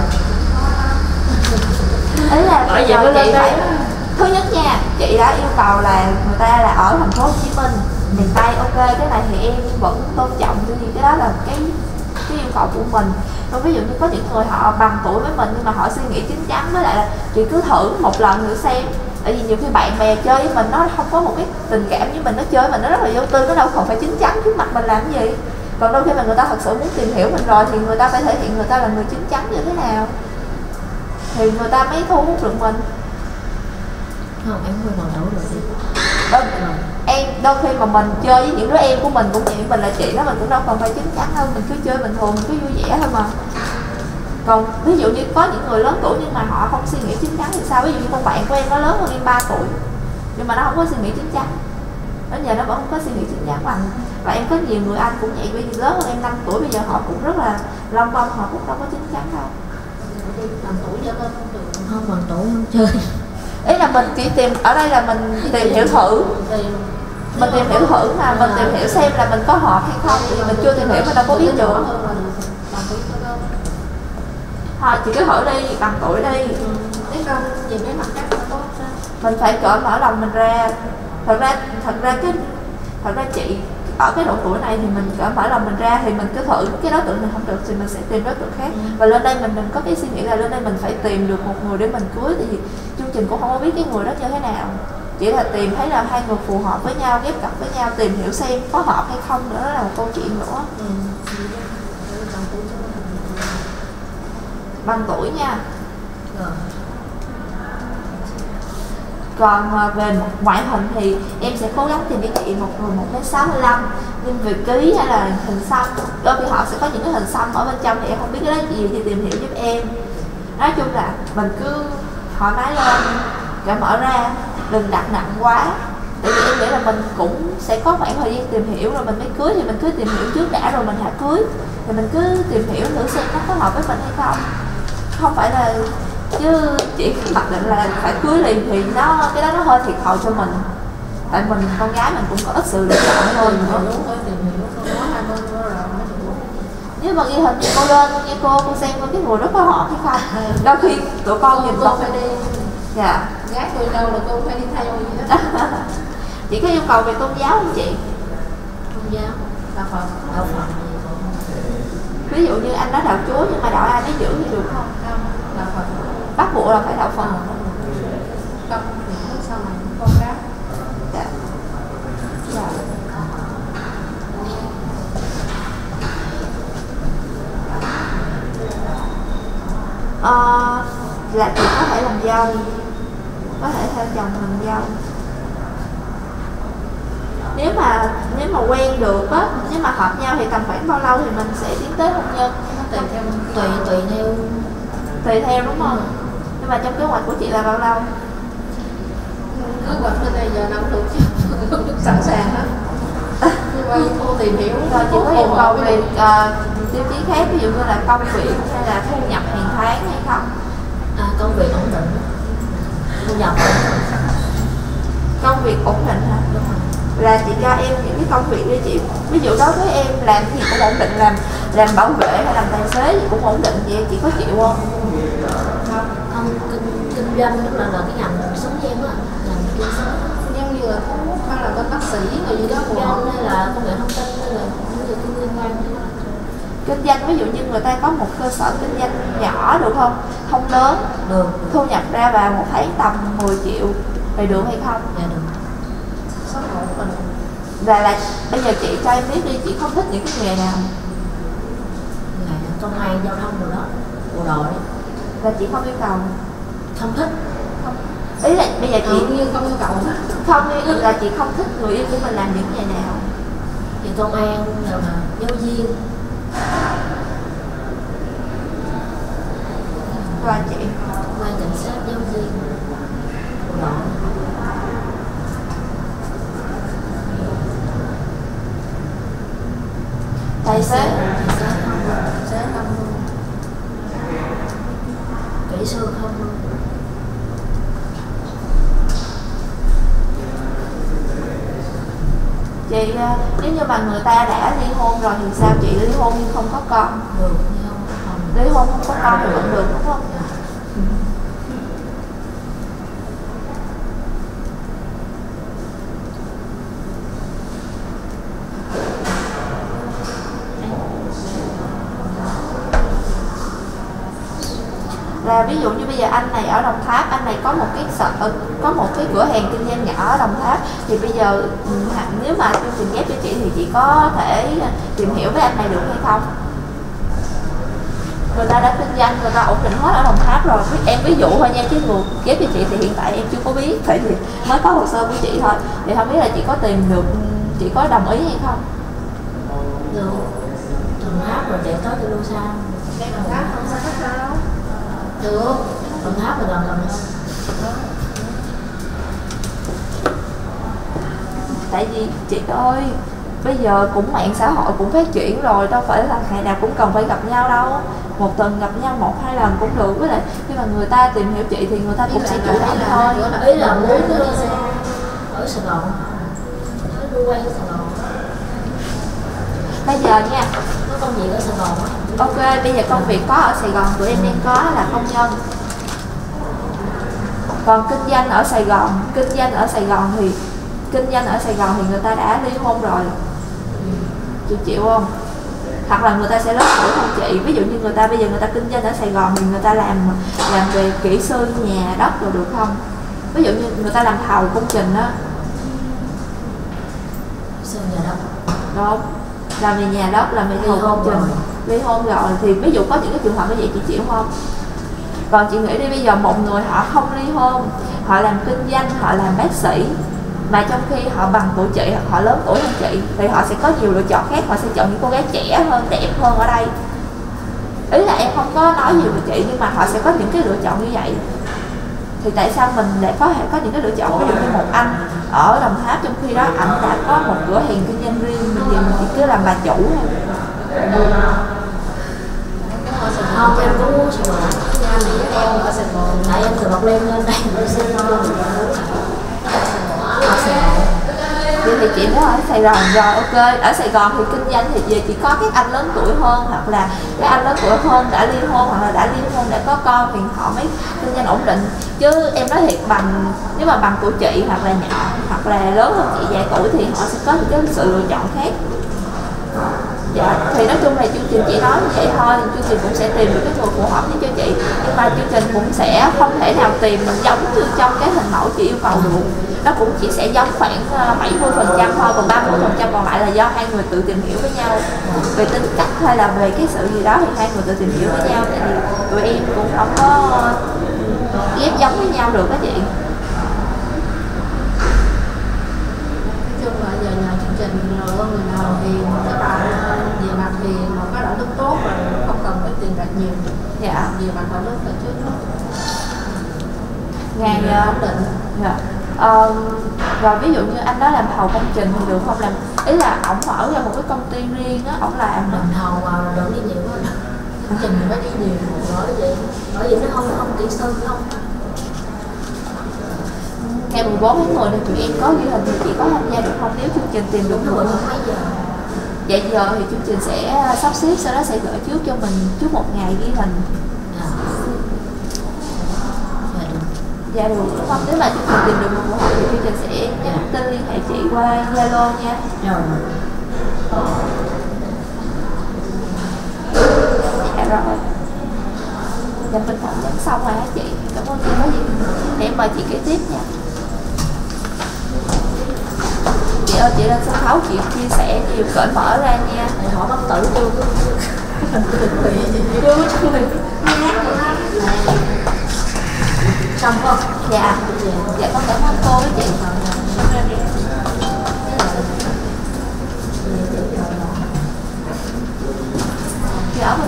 [SPEAKER 9] Ý là
[SPEAKER 10] Bởi
[SPEAKER 9] bây giờ
[SPEAKER 10] vậy
[SPEAKER 9] chị phải...
[SPEAKER 10] đó.
[SPEAKER 9] Thứ nhất nha, chị đã yêu cầu là người ta là ở thành phố Hồ Chí Minh, miền Tây, ok, cái này thì em vẫn tôn trọng, tuy nhiên cái đó là cái cái yêu cầu của mình. Còn ví dụ như có những người họ bằng tuổi với mình nhưng mà họ suy nghĩ chín chắn, với lại là chị cứ thử một lần thử xem. Tại vì nhiều khi bạn bè chơi với mình nó không có một cái tình cảm với mình, nó chơi với mình nó rất là vô tư, nó đâu còn phải chín chắn trước mặt mình làm cái gì. Còn đôi khi mà người ta thật sự muốn tìm hiểu mình rồi thì người ta phải thể hiện người ta là người chín chắn như thế nào thì người ta mới thu hút được mình.
[SPEAKER 10] Không, em hơi bằng tuổi rồi chị.
[SPEAKER 9] Đôi, em đôi khi mà mình chơi với những đứa em của mình cũng vậy, mình là chị đó, mình cũng đâu còn phải chín chắn đâu, mình cứ chơi bình thường, mình cứ vui vẻ thôi mà. Còn ví dụ như có những người lớn tuổi nhưng mà họ không suy nghĩ chín chắn thì sao? Ví dụ như con bạn của em nó lớn hơn em ba tuổi nhưng mà nó không có suy nghĩ chín chắn, đến giờ nó vẫn không có suy nghĩ chín chắn bằng. Và em có nhiều người anh cũng vậy, bây giờ lớn hơn em năm tuổi, bây giờ họ cũng rất là long bông, họ cũng đâu có chín chắn đâu.
[SPEAKER 10] Bằng tuổi cho nên không được. Không, bằng tuổi không chơi.
[SPEAKER 9] Ý là mình chỉ tìm, ở đây là mình tìm hiểu thử, mình tìm hiểu thử mà mình tìm hiểu xem là mình có hợp hay không, thì mình chưa tìm hiểu mình đâu có biết được. Thôi chị cứ thử đi, bằng tuổi đi.
[SPEAKER 10] Nếu không về mấy mặt khác nó tốt ra.
[SPEAKER 9] Mình phải cởi mở lòng mình ra. Thật ra thật ra cái thật ra chị ở cái độ tuổi này thì mình cởi mở lòng mình ra thì mình cứ thử, cái đối tượng này không được thì mình sẽ tìm đối tượng khác. Và lên đây mình đừng có cái suy nghĩ là lên đây mình phải tìm được một người để mình cưới, thì chương trình cũng không có biết cái người đó như thế nào, chỉ là tìm thấy là hai người phù hợp với nhau, ghép cặp với nhau, tìm hiểu xem có hợp hay không nữa, đó là một câu chuyện nữa.
[SPEAKER 10] Ừ.
[SPEAKER 9] Bằng tuổi nha.
[SPEAKER 10] Rồi.
[SPEAKER 9] Còn về ngoại hình thì em sẽ cố gắng tìm cho chị một người một mét sáu mươi lăm, nhưng về ký hay là hình xăm, đôi khi họ sẽ có những cái hình xăm ở bên trong thì em không biết cái đó gì thì tìm hiểu giúp em. Nói chung là mình cứ thoải mái lên, cởi mở ra, đừng đặt nặng quá. Tại vì em nghĩ là mình cũng sẽ có khoảng thời gian tìm hiểu rồi mình mới cưới, thì mình cứ tìm hiểu trước đã rồi mình hãy cưới. Thì mình cứ tìm hiểu thử xem nó có hợp với mình hay không. Không phải là chứ chỉ mặc định là phải cưới liền thì nó cái đó nó hơi thiệt thòi cho mình. Tại mình con gái mình cũng có ít sự lựa chọn hơn nữa. Nếu mà ghi hình thì cô lên như cô cô xem coi cái người đó có hợp hay không. Đôi khi tụi con nhìn
[SPEAKER 10] con phải đi.
[SPEAKER 9] Dạ.
[SPEAKER 10] Gái tôi đâu là cô phải đi theo gì đó.
[SPEAKER 9] Chị có yêu cầu về tôn giáo không chị?
[SPEAKER 10] Tôn giáo, đạo Phật, đạo Phật.
[SPEAKER 9] Ví dụ như anh nói đạo Chúa nhưng mà đạo ai biết giữ thì được không?
[SPEAKER 10] Không, đạo Phật.
[SPEAKER 9] Bắt buộc là phải đạo Phật.
[SPEAKER 10] Không, thì sau này con gái.
[SPEAKER 9] Dạ. Dạ. Ờ, là chị có thể làm dâu, có thể theo chồng làm dâu. Nếu mà nếu mà quen được á, nếu mà hợp nhau thì tầm khoảng bao lâu thì mình sẽ tiến tới hôn nhân?
[SPEAKER 10] Tùy theo tùy tùy theo
[SPEAKER 9] tùy theo đúng không? Ừ. Nhưng mà trong kế hoạch của chị là bao lâu?
[SPEAKER 10] Kế hoạch bên đây giờ đâu được chứ, sẵn sàng hết. Nhưng mà cô tìm hiểu
[SPEAKER 9] rồi chị có yêu cầu về uh, tiêu chí khác, ví dụ như là công việc hay là thu nhập hàng tháng hay không?
[SPEAKER 10] À, công việc ổn định, thu nhập
[SPEAKER 9] công việc ổn định hả?
[SPEAKER 10] Đúng rồi.
[SPEAKER 9] Là chị cho em những cái công việc đi chị, ví dụ đối với em làm gì cũng ổn định, làm làm bảo vệ hay làm tài xế gì cũng ổn định, vậy chị có chịu không?
[SPEAKER 10] Không, không kinh, kinh doanh tức là là cái ngành sống với em á, ngành kinh doanh giống như là thuốc hay là bên bác sĩ người gì đó, kinh doanh hay là công nghệ thông tin hay là những người kinh liên quan.
[SPEAKER 9] Kinh doanh ví dụ như người ta có một cơ sở kinh doanh nhỏ được không? Không lớn,
[SPEAKER 10] được,
[SPEAKER 9] thu nhập ra vào một tháng tầm mười triệu thì được hay không?
[SPEAKER 10] Dạ được. Số một mình.
[SPEAKER 9] Và là bây giờ chị cho em biết đi, chị không thích những cái nghề nào?
[SPEAKER 10] Nghề công an, giao thông rồi đó, bộ đội.
[SPEAKER 9] Là chị không yêu cầu?
[SPEAKER 10] Không thích.
[SPEAKER 9] Không. Ý là bây giờ chị
[SPEAKER 10] như không yêu cầu
[SPEAKER 9] không, là chị không thích người yêu của mình làm những nghề nào?
[SPEAKER 10] Thì công an rồi mà, viên.
[SPEAKER 9] Rồi chị.
[SPEAKER 10] Quan cảnh sát giáo viên. Bộ đội.
[SPEAKER 9] Tài xế.
[SPEAKER 10] Tài xế không luôn. Tài xế không luôn. Kỹ sư không luôn.
[SPEAKER 9] Chị nếu như mà người ta đã ly hôn rồi thì sao chị? Ly hôn nhưng không có con
[SPEAKER 10] được, ly hôn không
[SPEAKER 9] ly hôn không có con thì vẫn được đúng không? Ừ. Là ví dụ như bây giờ anh này ở Đồng Tháp, anh này có một cái sở, có một cái cửa hàng kinh doanh nhỏ ở Đồng Tháp, thì bây giờ nếu mà chương trình ghép cho chị thì chị có thể tìm hiểu với anh này được hay không? Người ta đã kinh doanh, người ta ổn định hết ở Đồng Tháp rồi. Em ví dụ thôi nha, chứ người ghép cho chị thì hiện tại em chưa có biết, tại vì mới có hồ sơ của chị thôi, thì không biết là chị có tìm được, chị có đồng ý hay không?
[SPEAKER 10] Được. Đồng Tháp rồi để tới từ Lu Sa.
[SPEAKER 9] Đây Đồng Tháp không sao hết đâu.
[SPEAKER 10] Được. Đồng Tháp là gần gần hơn.
[SPEAKER 9] Tại vì chị ơi, bây giờ cũng mạng xã hội cũng phát triển rồi, đâu phải là ngày nào cũng cần phải gặp nhau đâu. Một tuần gặp nhau một hai lần cũng được. Với lại khi mà người ta tìm hiểu chị thì người ta cũng sẽ chủ động thôi.
[SPEAKER 10] Ý là muốn ở Sài Gòn, nó quay ở Sài Gòn.
[SPEAKER 9] Bây giờ nha,
[SPEAKER 10] có công việc ở Sài Gòn á.
[SPEAKER 9] Ok, bây giờ công việc có ở Sài Gòn, tụi em đang có là công nhân. Còn kinh doanh ở Sài Gòn, kinh doanh ở Sài Gòn thì kinh doanh ở Sài Gòn thì người ta đã ly hôn rồi. Chị chịu không? Hoặc là người ta sẽ lớn tuổi hơn chị. Ví dụ như người ta bây giờ người ta kinh doanh ở Sài Gòn thì người ta làm làm về kỹ sư nhà đất rồi được không? Ví dụ như người ta làm thầu công trình đó.
[SPEAKER 10] Sư nhà đất.
[SPEAKER 9] Đúng. Làm về nhà đất, làm về thầu công trình. Ly hôn rồi thì ví dụ có những cái trường hợp như vậy chị chịu không? Còn chị nghĩ đi, bây giờ một người họ không ly hôn, họ làm kinh doanh, họ làm bác sĩ, mà trong khi họ bằng tuổi chị hoặc họ lớn tuổi hơn chị, thì họ sẽ có nhiều lựa chọn khác, họ sẽ chọn những cô gái trẻ hơn, đẹp hơn ở đây. Ý là em không có nói nhiều về chị, nhưng mà họ sẽ có những cái lựa chọn như vậy. Thì tại sao mình lại có thể có những cái lựa chọn? Ví dụ như một anh ở Đồng Tháp, trong khi đó anh đã có một cửa hàng kinh doanh riêng, mình thì mình chỉ cứ làm bà chủ thôi.
[SPEAKER 10] Không, em cũng muốn Sài Gòn. Nhà này với em ở Sài Gòn. Tại em từ Bạc Liêu lên đây ở Sài Gòn. Ở Sài Gòn.
[SPEAKER 9] Vậy thì chị nói ở Sài Gòn rồi, ok. Ở Sài Gòn thì kinh doanh thì về chỉ có các anh lớn tuổi hơn, hoặc là các anh lớn tuổi hơn đã ly hôn, hoặc là đã ly hôn đã có con thì họ mới kinh doanh ổn định. Chứ em nói thiệt, bằng nếu mà bằng tuổi chị hoặc là nhỏ hoặc là lớn hơn chị vài tuổi thì họ sẽ có những cái sự lựa chọn khác. Dạ, thì nói chung là chương trình chỉ nói như vậy thôi, chương trình cũng sẽ tìm được cái người phù hợp với cho chị, nhưng mà chương trình cũng sẽ không thể nào tìm giống như trong cái hình mẫu chị yêu cầu được. Nó cũng chỉ sẽ giống khoảng bảy mươi phần trăm thôi, còn ba mươi phần trăm còn lại là do hai người tự tìm hiểu với nhau về tính cách hay là về cái sự gì đó, thì hai người tự tìm hiểu với nhau, tại vì tụi em cũng không có ghép giống với nhau được đó chị.
[SPEAKER 10] Chung là giờ nhờ chương trình lựa người nào thì các bạn về mặt thì một cái đạo đức tốt rồi, không cần phải tiền bạc nhiều.
[SPEAKER 9] Dạ.
[SPEAKER 10] Về mặt đạo đức là trước đó.
[SPEAKER 9] Ngày
[SPEAKER 10] ổn định.
[SPEAKER 9] Dạ. Ờ, rồi ví dụ như anh đó làm thầu công trình thì được không? Làm ý là ổng mở ra một cái công ty riêng á, ổng làm
[SPEAKER 10] làm thầu mà đừng đi nhiều quá. Công trình phải đi nhiều bởi vậy, bởi vì nó không không kỹ sư không.
[SPEAKER 9] Ngày mười bốn tháng mười này tụi em có ghi hình thì chị có tham gia được không nếu chương trình tìm được người?
[SPEAKER 10] Mấy giờ?
[SPEAKER 9] Vậy giờ thì chương trình sẽ sắp xếp, sau đó sẽ gửi trước cho mình trước một ngày ghi hình.
[SPEAKER 10] À.
[SPEAKER 9] Dạ được, đúng không? Nếu mà chương trình tìm được một phù hợp thì chương trình sẽ nhắn tin liên hệ chị qua Zalo nha.
[SPEAKER 10] Rồi.
[SPEAKER 9] Dạ rồi. Dạ mình phỏng vấn xong rồi hả chị? Cảm ơn chị, có gì để em mời chị kể tiếp nha. Chị ơi, chị lên sân khấu chị chia sẻ nhiều, cởi mở ra nha.
[SPEAKER 10] Để hỏi bác tử tôi
[SPEAKER 9] Chưa chưa xong không? Dạ. Dạ con cảm ơn cô với chị.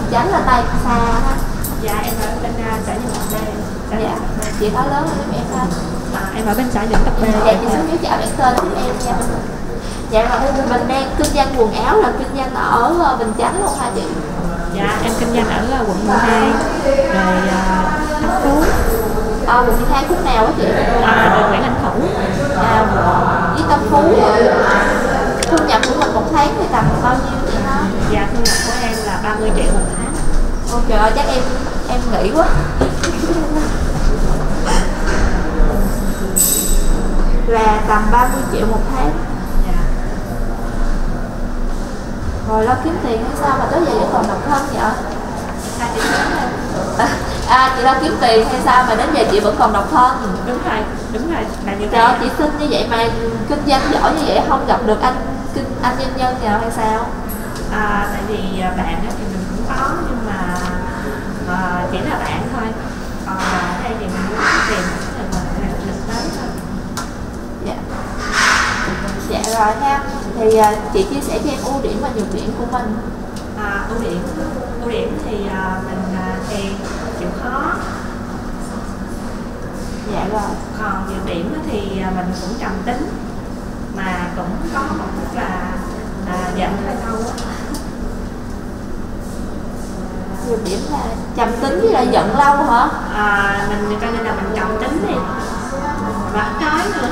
[SPEAKER 9] Chánh là Tây xa ha.
[SPEAKER 11] Dạ em ở bên uh, xã Nhân Tập B.
[SPEAKER 9] Dạ. Chị nói lớn hơn em ha.
[SPEAKER 11] À, em ở bên xã Nhân Tập B.
[SPEAKER 9] Dạ chị xuống dưới chào bạn tên giúp em nha. Dạ rồi mình đang kinh doanh quần áo là kinh doanh ở Bình Chánh luôn hả chị?
[SPEAKER 11] Dạ em kinh doanh ở uh, quận mười hai rồi uh, Tân Phú.
[SPEAKER 9] À, quận mười hai khúc nào á chị?
[SPEAKER 11] À, rồi Nguyễn Anh Thủ.
[SPEAKER 9] À, với Tân Phú rồi. Thu nhập của mình một tháng thì tầm bao nhiêu vậy hả?
[SPEAKER 11] Dạ thu nhập của em là ba mươi triệu một tháng.
[SPEAKER 9] Ôi trời ơi, chắc em em nghĩ quá. Là tầm ba mươi triệu một tháng.
[SPEAKER 11] Dạ.
[SPEAKER 9] Rồi lo kiếm tiền hay sao mà tới giờ vẫn còn độc thân vậy?
[SPEAKER 11] À, chị
[SPEAKER 9] à chị lo kiếm tiền hay sao mà đến giờ chị vẫn còn độc thân?
[SPEAKER 11] Đúng rồi, đúng rồi, là như
[SPEAKER 9] Trời ơi,
[SPEAKER 11] vậy.
[SPEAKER 9] chị xinh như vậy mà kinh doanh giỏi như vậy không gặp được anh kinh anh doanh nhân nào hay sao?
[SPEAKER 11] À, tại vì bạn á thì mình cũng có nhưng mà à, chỉ là bạn thôi. Còn ở đây thì mình muốn tìm thì mình thực tế thôi.
[SPEAKER 9] Dạ. Dạ rồi ha. Thì à, chị chia sẻ cho em ưu điểm và nhược điểm của mình.
[SPEAKER 11] À, ưu điểm ưu điểm thì à, mình à, thì chịu khó.
[SPEAKER 9] Dạ rồi.
[SPEAKER 11] Còn nhược điểm á thì à, mình cũng trầm tính mà cũng có một chút là à, giận hơi lâu á.
[SPEAKER 9] Nhược điểm là trầm tính với lại giận lâu hả?
[SPEAKER 11] À, mình coi như là mình trầm tính đi và ít nói nữa.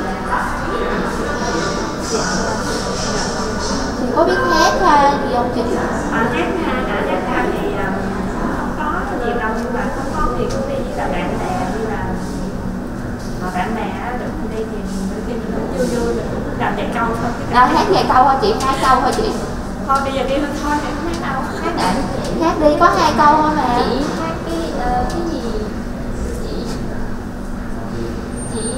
[SPEAKER 9] Dạ. Chị có biết hát ha gì không chị?
[SPEAKER 11] À, hát ha, đã hát ha thì um, không có nhiều đâu nhưng mà không có thì cũng đi với là bạn bè như là mà bạn bè được đi thì đôi khi mình cũng vui vui mình cũng làm vài câu thôi.
[SPEAKER 9] À, hát vài câu thôi chị, hai câu thôi chị.
[SPEAKER 11] Thôi bây giờ đi thôi thôi thì không hát đâu.
[SPEAKER 9] Hát à, hát đi có hai câu thôi mà.
[SPEAKER 10] Chị hát cái uh, cái gì chị chị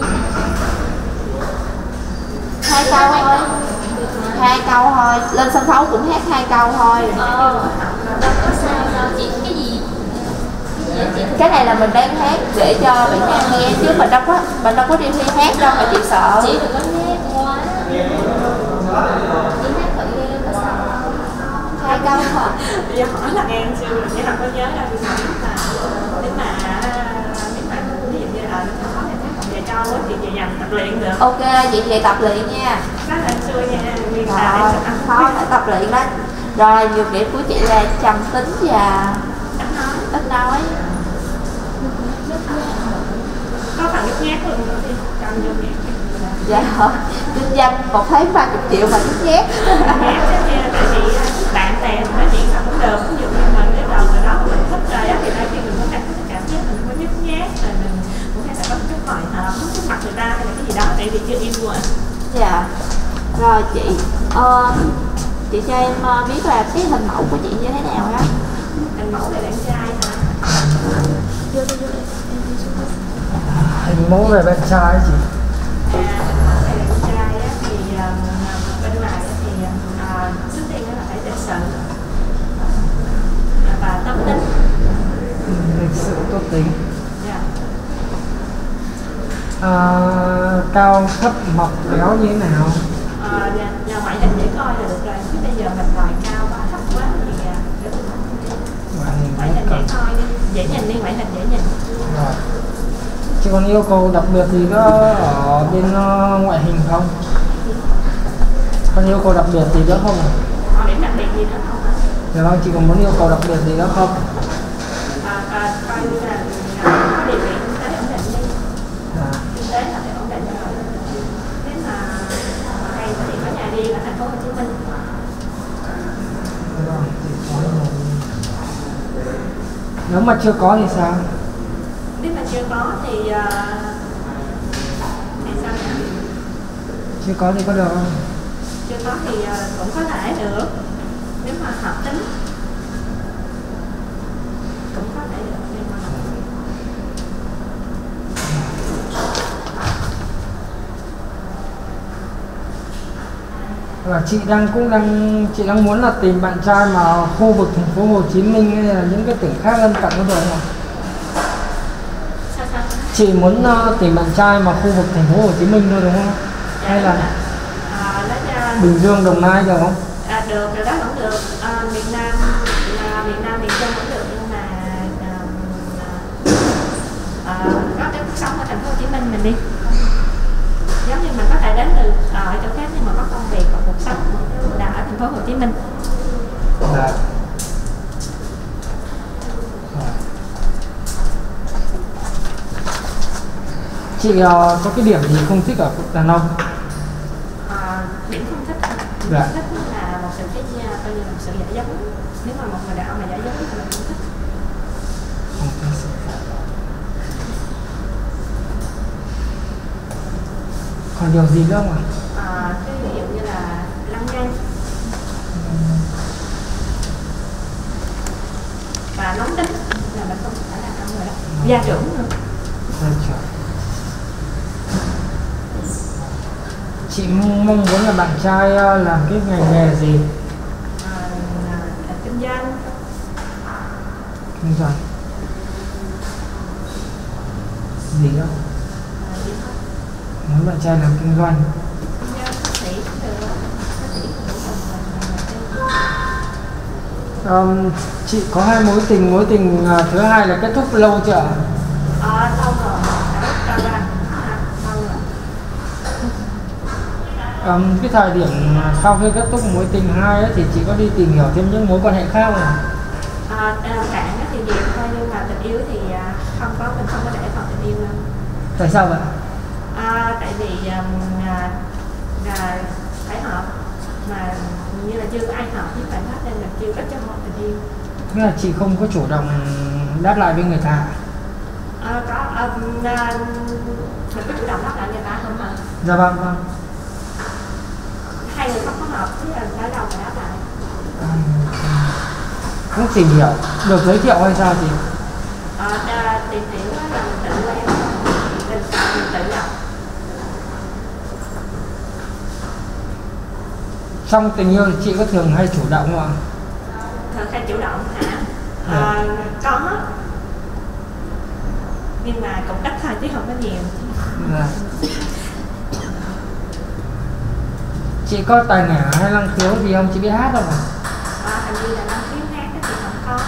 [SPEAKER 9] Hai câu thôi. Hai câu thôi, lên sân khấu cũng hát hai câu thôi.
[SPEAKER 10] ờ đâu có sao đâu chị cái gì cái gì chị
[SPEAKER 9] Cái này là mình đang hát để cho bạn nam nghe chứ mình đâu có mình đâu có đi thi hát đâu mà chị sợ.
[SPEAKER 10] chị đừng có nghe quá chị hát thử đi đâu có sao đâu.
[SPEAKER 9] Hai câu thôi.
[SPEAKER 11] Bây giờ hỏi là nghe chưa rồi chứ không có nhớ đâu nhưng mà nếu mà nếu mà ví dụ như là nó khó thì hát còn vài câu á thì về dành tập luyện được.
[SPEAKER 9] Ok chị về tập luyện nha.
[SPEAKER 11] Rất là xưa nha. Vì
[SPEAKER 9] Rồi,
[SPEAKER 11] là em sẽ
[SPEAKER 9] khó phải tập luyện đó. Rồi nhược điểm của chị là trầm tính và
[SPEAKER 11] ít nói.
[SPEAKER 9] ít nói.
[SPEAKER 11] Có phần nhút nhát luôn thì trong vô miệng.
[SPEAKER 9] Dạ rồi, kinh doanh một tháng ba mươi triệu mà nhút nhát.
[SPEAKER 11] Nhát chứ nha, tại vì bạn bè mình nói chuyện sao cũng được. Ví dụ như mình cái đầu người đó mà mình thích rồi á thì đôi khi mình cũng cảm cảm giác mình có nhút nhát rồi mình cũng hay là có chút hồi hộp trước mặt người ta hay là cái gì đó tại vì chưa yêu mà.
[SPEAKER 9] Dạ. Rồi chị, ờ, chị cho em ờ, biết là cái hình mẫu của chị như thế nào á?
[SPEAKER 11] Hình mẫu là bạn trai hả?
[SPEAKER 9] Vô đi vô đi.
[SPEAKER 12] Hình mẫu về bạn trai chị.
[SPEAKER 11] À, hình mẫu về bạn trai á thì uh, bên ngoài á thì uh, trước tiên là phải lịch sự và tâm tính.
[SPEAKER 12] Ừ, lịch sự tốt tính.
[SPEAKER 11] Yeah.
[SPEAKER 12] À, cao thấp mập béo như thế nào?
[SPEAKER 11] À, nhà, nhà ngoại hình dễ coi là được rồi chứ bây giờ mình đòi cao quá thấp quá thì uh,
[SPEAKER 12] Ngoại hình
[SPEAKER 11] ngoại hình dễ coi đi, dễ nhìn đi, ngoại hình dễ nhìn.
[SPEAKER 12] Rồi. Chị còn yêu cầu đặc biệt gì nữa ở bên uh, ngoại hình không? Còn yêu cầu đặc biệt gì nữa không?
[SPEAKER 11] Còn điểm đặc biệt gì nữa không ạ?
[SPEAKER 12] Dạ vâng, chị còn muốn yêu cầu đặc biệt gì nữa không?
[SPEAKER 11] À, à, coi như là à, có điều kiện kinh tế ổn định đi.
[SPEAKER 12] À.
[SPEAKER 11] Kinh tế là phải ổn định rồi. Nếu mà hay thì có nhà đi ở thành phố Hồ Chí Minh.
[SPEAKER 12] Dạ vâng, chị có rồi. Nếu mà chưa có thì sao?
[SPEAKER 11] Nếu mà chưa có thì uh, thì sao nhỉ?
[SPEAKER 12] Chưa có thì có được không?
[SPEAKER 11] Chưa có thì uh, cũng có thể được. Nếu mà hợp tính cũng có thể được nhưng mà hợp tính.
[SPEAKER 12] Là chị đang cũng đang chị đang muốn là tìm bạn trai mà khu vực thành phố Hồ Chí Minh hay là những cái tỉnh khác lân cận có được không?
[SPEAKER 11] Sao sao?
[SPEAKER 12] Chị muốn uh, tìm bạn trai mà khu vực thành phố Hồ Chí Minh thôi đúng không?
[SPEAKER 11] Dạ,
[SPEAKER 12] hay là
[SPEAKER 11] à, là, uh,
[SPEAKER 12] Bình Dương, Đồng Nai được không?
[SPEAKER 11] À, được, điều đó vẫn được. À, miền Nam, à, miền Nam, miền Trung vẫn được. mình đi. Giống như mình có thể đến từ ở chỗ khác nhưng mà có công việc và cuộc sống là ở thành phố Hồ Chí Minh.
[SPEAKER 12] Dạ. Chị uh, có cái điểm gì không thích ở đàn ông?
[SPEAKER 11] À, điểm không thích, điểm
[SPEAKER 12] dạ.
[SPEAKER 11] không thích là một sự cái coi như là một sự giả dối. Nếu mà một người đàn ông mà giả dối thì mình không thích.
[SPEAKER 12] Còn điều gì nữa không ạ?
[SPEAKER 11] À, cái ví dụ như là lăng nhăng và nóng tính là mình không phải là ông rồi đó. Gia trưởng nữa.
[SPEAKER 12] Gia trưởng. Chị mong muốn là bạn trai làm cái ngành nghề gì?
[SPEAKER 11] À, là, là kinh doanh.
[SPEAKER 12] Kinh doanh. Gì đó?
[SPEAKER 11] À, gì đó?
[SPEAKER 12] Muốn bạn trai làm kinh doanh.
[SPEAKER 11] Kinh doanh, bác sĩ cũng được, bác sĩ cũng được.
[SPEAKER 12] Um, chị có hai mối tình, mối tình uh, thứ hai là kết thúc lâu chưa ạ?
[SPEAKER 11] À, lâu rồi, đã lâu rồi. Lâu rồi.
[SPEAKER 12] Um, cái thời điểm sau khi kết thúc mối tình hai ấy, thì chị có đi tìm hiểu thêm những mối quan hệ khác không?
[SPEAKER 11] À, bạn thì nhiều thôi nhưng mà tình yêu thì không có, mình không có để vào tình yêu đâu.
[SPEAKER 12] Tại sao vậy?
[SPEAKER 11] À, tại vì um, à, à, phải hợp mà như là chưa có ai hợp với bạn hết nên là chưa có cho họ tình yêu.
[SPEAKER 12] Nghĩa là chị không có chủ động đáp lại với người ta?
[SPEAKER 11] À, có, um, à, mình có chủ động đáp lại người ta không hả?
[SPEAKER 12] Dạ vâng vâng.
[SPEAKER 11] Hai người không có hợp thì là phải đầu phải đáp lại.
[SPEAKER 12] À, cũng tìm hiểu, được giới thiệu hay sao chị?
[SPEAKER 11] À, tìm hiểu là mình tự quen, mình, mình tự đọc.
[SPEAKER 12] Trong tình yêu chị có thường hay chủ động không ạ?
[SPEAKER 11] Thường hay chủ động hả? À, có. Nhưng mà cũng ít thôi chứ không có nhiều.
[SPEAKER 12] Dạ. Chị có tài nghệ hay năng khiếu gì không? Chị biết hát không ạ?
[SPEAKER 11] À, hình như là năng khiếu hát thì không có.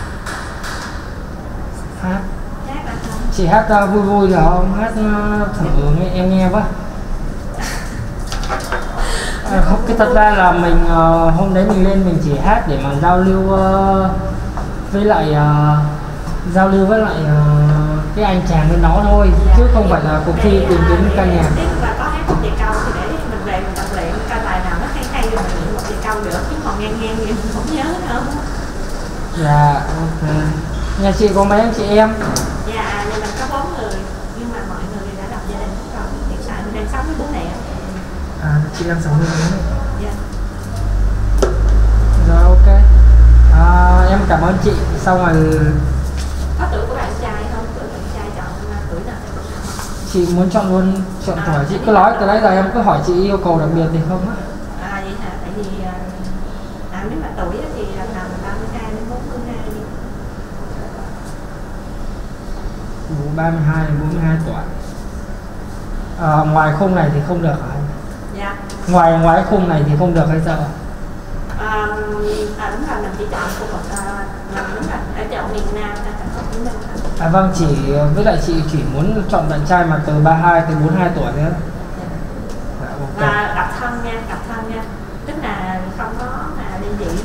[SPEAKER 12] Hát?
[SPEAKER 11] Hát là không.
[SPEAKER 12] Chị hát uh, vui vui được không? Hát uh, thử nghe, em nghe với. À, không, cái thật ra là mình uh, hôm đấy mình lên mình chỉ hát để mà giao lưu uh, với lại uh, giao lưu với lại uh, cái anh chàng bên đó thôi, dạ, chứ không phải là cuộc thi tìm kiếm ca nhạc.
[SPEAKER 11] Nếu mà có hát một vài câu thì để mình về mình tập luyện ca bài nào nó hay hay rồi mình luyện một vài câu nữa, chứ còn ngang ngang vậy mình không nhớ đâu.
[SPEAKER 12] Dạ, ok. Nhà chị có mấy anh chị em?
[SPEAKER 11] Dạ, nhà mình có bốn người nhưng mà mọi người đã lập gia đình hết rồi. Hiện tại mình đang sống với bố mẹ.
[SPEAKER 12] À, chị đang sống với bố mẹ.
[SPEAKER 11] Dạ.
[SPEAKER 12] Rồi, ok. À, em cảm ơn chị. Xong rồi.
[SPEAKER 11] Có tuổi của bạn trai không? Tuổi bạn trai chọn tuổi nào?
[SPEAKER 12] Chị muốn chọn luôn chọn tuổi, à, chị cứ nói từ nãy giờ em cứ hỏi chị yêu cầu đặc biệt thì không á.
[SPEAKER 11] À vậy hả? Tại vì à, nếu mà tuổi thì là ba mươi hai đến bốn mươi hai đi.
[SPEAKER 12] ba mươi hai đến bốn mươi hai tuổi. À, ngoài khung này thì không được hả?
[SPEAKER 11] Dạ.
[SPEAKER 12] Ngoài ngoài khung này thì không được hay sao ạ?
[SPEAKER 11] À, à đúng rồi, mình chỉ chọn khu vực à, mình đúng rồi, ở chọn miền Nam, ở thành phố Hồ Chí Minh.
[SPEAKER 12] À vâng, chỉ với lại chị chỉ muốn chọn bạn trai mà từ ba mươi hai tới bốn mươi hai tuổi nữa.
[SPEAKER 11] Dạ.
[SPEAKER 12] Dạ, ok.
[SPEAKER 11] Và độc thân nha, độc thân nha, tức là không có mà ly dị.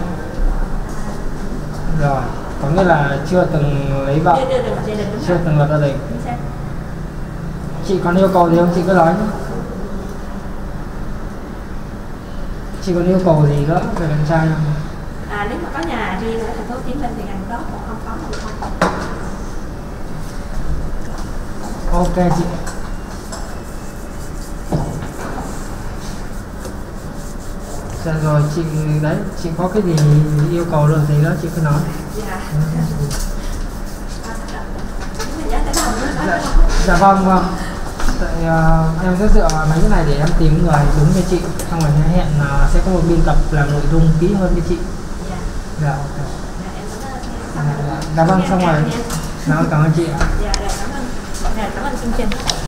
[SPEAKER 12] Rồi, có nghĩa là chưa từng lấy vợ,
[SPEAKER 11] chưa, chưa từng lập gia đình, đúng
[SPEAKER 12] chưa
[SPEAKER 11] rồi.
[SPEAKER 12] từng lập gia đình.
[SPEAKER 11] Chính xác.
[SPEAKER 12] Chị còn yêu cầu gì không? Chị cứ nói nhé. Chị còn yêu cầu gì nữa về bạn trai không?
[SPEAKER 11] À, nếu mà có nhà riêng ở thành phố Hồ Chí Minh thì càng tốt, còn không có thì không.
[SPEAKER 12] Ok chị. Dạ rồi, chị đấy, chị có cái gì yêu cầu được gì đó chị cứ nói.
[SPEAKER 11] Dạ.
[SPEAKER 12] Dạ, dạ vâng vâng. Tại uh, em sẽ dựa vào mấy cái này để em tìm người đúng cho chị, xong rồi hẹn uh, sẽ có một biên tập làm nội dung kỹ hơn với chị.
[SPEAKER 11] Dạ.
[SPEAKER 12] Dạ ok. Dạ, dạ, dạ vâng, xong rồi. Dạ, cảm ơn chị ạ.
[SPEAKER 11] Dạ, cảm ơn. Dạ, cảm ơn chương trình.